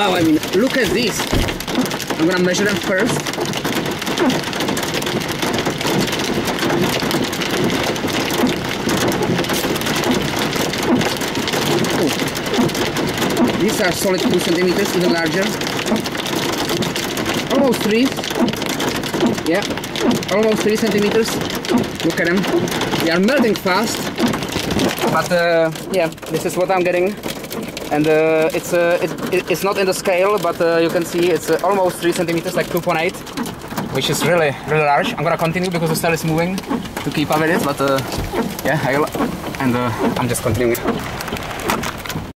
Wow, I mean, look at this. I'm gonna measure them first. Oh. These are solid 2 centimeters, even larger. Almost 3. Yeah, almost 3 centimeters. Look at them. They are melting fast. But yeah, this is what I'm getting. And it's not in the scale, but you can see it's almost 3 centimeters, like 2.8, which is really large. I'm gonna continue because the cell is moving to keep up with it, but yeah, I'm just continuing.